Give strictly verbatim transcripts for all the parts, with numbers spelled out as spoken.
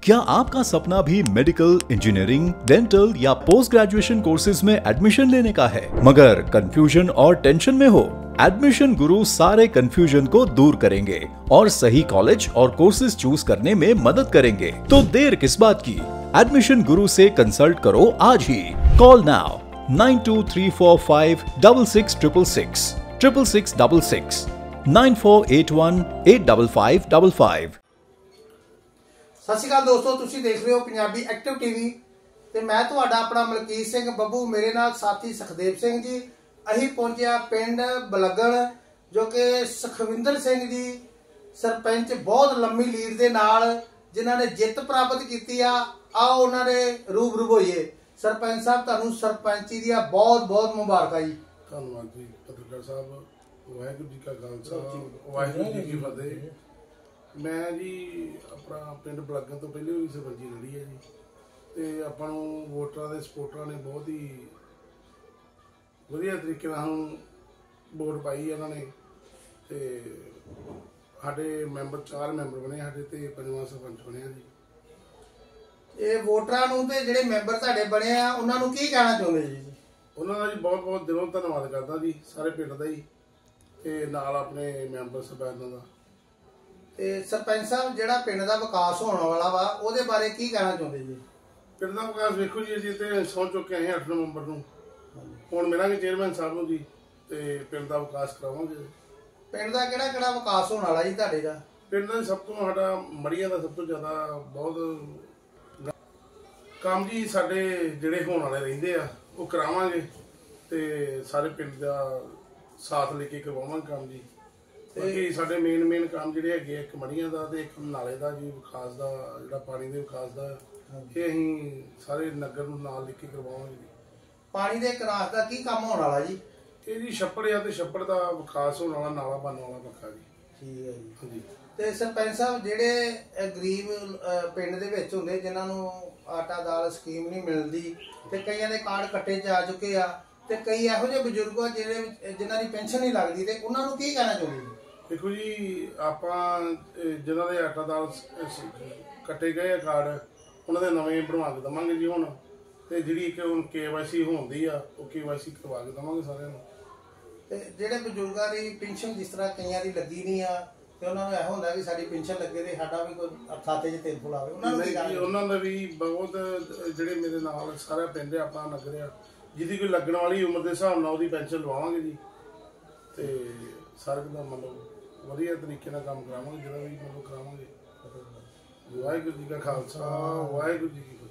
क्या आपका सपना भी मेडिकल, इंजीनियरिंग, डेंटल या पोस्ट ग्रेजुएशन कोर्सेज में एडमिशन लेने का है, मगर कंफ्यूजन और टेंशन में हो? एडमिशन गुरु सारे कंफ्यूजन को दूर करेंगे और सही कॉलेज और कोर्सेज चूज करने में मदद करेंगे। तो देर किस बात की, एडमिशन गुरु से कंसल्ट करो आज ही। Call now nine two three four five double six triple six triple six double six nine four eight one eight double five double five. Sat Sri अकाल दोस्तों, तुसी देख रहे हो पंजाबी एक्टिव टीवी ते मैं तुहाडा अपना मलकीत सिंह बब्बू, मेरे नाल साथी सुखदेव सिंह जी। अहीं पहुंचे पिंड बलगण जो कि सुखविंदर सिंह जी सरपंच बहुत लंबी लीड दे नाल जिन्हां ने जित प्राप्त की आ। आओ उन्हां दे रूबरू होइए। सरपंच साहब, तुहानूं सरपंची दी बहुत बहुत मुबारकां जी। धन्यवाद जी पत्रकार साहब। वाहिगुरू जी का खालसा वाहिगुरू जी की फतेह। मैं जी अपना पिंड बलगण तो पहले भी सरपंची लड़ी है जी, तो ਆਪਾਂ ਨੂੰ ਵੋਟਰਾਂ ਦੇ ਸਪੋਰਟਰਾਂ ਨੇ ਬਹੁਤ ਹੀ ਵਧੀਆ ਤਰੀਕੇ ਨਾਲ ਵੋਟ ਪਾਈ ਇਹਨਾਂ ਨੇ ਤੇ ਸਾਡੇ ਮੈਂਬਰ ਚਾਰ ਮੈਂਬਰ ਬਣੇ ਸਾਡੇ ਤੇ ਪੰਜਵਾਂ ਸਰਪੰਚ ਬਣਿਆ ਜੀ। ਇਹ ਵੋਟਰਾਂ ਨੂੰ ਤੇ ਜਿਹੜੇ ਮੈਂਬਰ ਤੁਹਾਡੇ ਬਣੇ ਆ ਉਹਨਾਂ ਨੂੰ ਕੀ ਕਹਿਣਾ ਚਾਹੁੰਦੇ ਜੀ? ਉਹਨਾਂ ਦਾ ਜੀ ਬਹੁਤ ਬਹੁਤ ਦਿਲੋਂ ਧੰਨਵਾਦ ਕਰਦਾ ਜੀ ਸਾਰੇ ਪਿੰਡ ਦਾ ਹੀ ਤੇ ਨਾਲ ਆਪਣੇ ਮੈਂਬਰ ਸਰਪੰਚਾਂ ਦਾ। ਤੇ ਸਰਪੰਚ ਸਾਹਿਬ, ਜਿਹੜਾ ਪਿੰਡ ਦਾ ਵਿਕਾਸ ਹੋਣ ਵਾਲਾ ਵਾ ਉਹਦੇ ਬਾਰੇ ਕੀ ਕਹਿਣਾ ਚਾਹੁੰਦੇ ਜੀ? ਪਿੰਡ ਦਾ ਵਿਕਾਸ ਵੇਖੋ ਜੀ, ਅਸੀਂ ਤੇ ਸਹੁੰ ਚੁੱਕ ਕੇ ਆਏ ਅੱਠ ਨਵੰਬਰ ਨੂੰ, ਹੁਣ ਮਿਲਾਂਗੇ ਚੇਅਰਮੈਨ ਸਾਹਿਬ ਨੂੰ ਜੀ ਤੇ ਪਿੰਡ ਦਾ ਵਿਕਾਸ ਕਰਾਵਾਂਗੇ। ਪਿੰਡ ਦਾ ਕਿਹੜਾ ਕਿਹੜਾ ਵਿਕਾਸ ਹੋਣ ਵਾਲਾ ਜੀ ਤੁਹਾਡੇ ਦਾ? ਪਿੰਡ ਦਾ ਸਭ ਤੋਂ ਸਾਡਾ ਮੜੀਆਂ ਦਾ ਸਭ ਤੋਂ ਜ਼ਿਆਦਾ ਬਹੁਤ ਕੰਮ ਜੀ ਸਾਡੇ ਜਿਹੜੇ ਹੋਣ ਵਾਲੇ ਰਹਿੰਦੇ ਆ ਉਹ ਕਰਾਵਾਂਗੇ ਤੇ ਸਾਰੇ ਪਿੰਡ ਦਾ ਸਾਥ ਲੈ ਕੇ ਕਰਵਾਵਾਂਗੇ ਕੰਮ ਜੀ। ਤੇ ਸਾਡੇ ਮੇਨ ਮੇਨ ਕੰਮ ਜਿਹੜੇ ਹੈਗੇ ਇੱਕ ਮੜੀਆਂ ਦਾ ਤੇ ਇੱਕ ਨਾਲੇ ਦਾ ਜੀ ਵਿਕਾਸ ਦਾ, ਜਿਹੜਾ ਪਾਣੀ ਦੇ ਵਿਕਾਸ ਦਾ, ਇਹ ਅਸੀਂ ਸਾਰੇ ਨਗਰ ਨੂੰ ਨਾਲ ਲੈ ਕੇ ਕਰਵਾਵਾਂਗੇ। ਪਾਣੀ ਦੇ ਵਿਕਾਸ ਦਾ ਕੀ ਕੰਮ ਹੋਣ ਵਾਲਾ ਜੀ? ਇਹ ਜੀ ਛੱਪੜ ਆ ਤੇ ਛੱਪੜ ਦਾ ਵਿਕਾਸ ਹੋਣ ਵਾਲਾ, ਨਾਲਾ ਬਣਨ ਵਾਲਾ ਪੱਕਾ ਜੀ। ਠੀਕ ਹੈ ਜੀ। ਹਾਂਜੀ। ਤੇ ਸਰਪੰਚ ਸਾਹਿਬ, ਜਿਹੜੇ ਗਰੀਬ ਪਿੰਡ ਦੇ ਵਿੱਚ ਹੁੰਦੇ ਜਿਨ੍ਹਾਂ ਨੂੰ ਆਟਾ ਦਾਲ ਸਕੀਮ ਨਹੀਂ ਮਿਲਦੀ ਤੇ ਕਈਆਂ ਦੇ ਕਾਰਡ ਕੱਟੇ ਜਾ ਚੁੱਕੇ ਆ ਤੇ ਕਈ ਇਹੋ ਜਿਹੇ ਬਜ਼ੁਰਗ ਆ ਜਿਹੜੇ ਜਿਨ੍ਹਾਂ ਦੀ ਪੈਨਸ਼ਨ ਨਹੀਂ ਲੱਗਦੀ, ਤੇ ਉਹਨਾਂ ਨੂੰ ਕੀ ਕਹਿਣਾ ਚਾਹੁੰਦੇ ਜੀ? ਦੇਖੋ ਜੀ, ਆਪਾਂ ਜਿਨ੍ਹਾਂ ਦੇ ਆਟਾ ਦਾਲ ਕੱਟੇ ਗਏ ਆ ਕਾਰਡ, ਉਹਨਾਂ ਦੇ ਨਵੇਂ ਬਣਵਾ ਕੇ ਦੇਵਾਂਗੇ ਜੀ ਹੁਣ। ਤੇ ਜਿਹੜੀ ਇੱਕ ਹੁਣ ਕੇ ਵਾਈ ਸੀ ਹੁੰਦੀ ਆ ਉਹ ਕੇ ਵਾਈ ਸੀ ਕਰਵਾ ਕੇ ਦੇਵਾਂਗੇ ਸਾਰਿਆਂ ਨੂੰ। ਤੇ ਜਿਹੜੇ ਬਜ਼ੁਰਗਾਂ ਦੀ ਪੈਨਸ਼ਨ ਜਿਸ ਤਰ੍ਹਾਂ ਕਈਆਂ ਦੀ ਲੱਗੀ ਨਹੀਂ ਆ ਤੇ ਉਹਨਾਂ ਨੂੰ ਇਹੋ ਹੁੰਦਾ ਕਿ ਸਾਡੀ ਪੈਨਸ਼ਨ ਲੱਗੇ ਤੇ ਸਾਡਾ ਵੀ ਕੋਈ ਖਾਤੇ 'ਚ ਤੇਲ ਫੁਲਾਵੇ, ਉਹਨਾਂ ਨੂੰ ਕੀ ਕਹਿਣਾ? ਉਹਨਾਂ ਦਾ ਵੀ ਬਹੁਤ ਜਿਹੜੇ ਮੇਰੇ ਨਾਲ ਸਾਰਾ ਪਿੰਡ ਆਪਣਾ ਨਗਰ ਆ, ਜਿਹਦੀ ਕੋਈ ਲੱਗਣ ਵਾਲੀ ਉਮਰ ਦੇ ਹਿਸਾਬ ਨਾਲ ਉਹਦੀ ਪੈਨਸ਼ਨ ਲਵਾਵਾਂਗੇ ਜੀ ਤੇ ਸਾਰੇ ਦਾ ਮਤਲਬ ਵਧੀਆ ਤਰੀਕੇ ਨਾਲ ਕੰਮ ਕਰਾਵਾਂਗੇ, ਜਿਹੜਾ ਵੀ ਮਤਲਬ ਕਰਾਵਾਂਗੇ। ਵਾਹਿਗੁਰੂ ਜੀ ਦਾ ਖਾਲਸਾ ਵਾਹਿਗੁਰੂ ਜੀ ਕੀ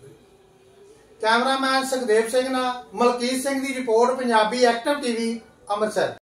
ਫਤਿਹ। ਕੈਮਰਾਮੈਨ ਸੁਖਦੇਵ ਸਿੰਘ ਨਾਲ ਮਲਕੀਤ ਸਿੰਘ ਦੀ report, Punjabi active TV, Amritsar.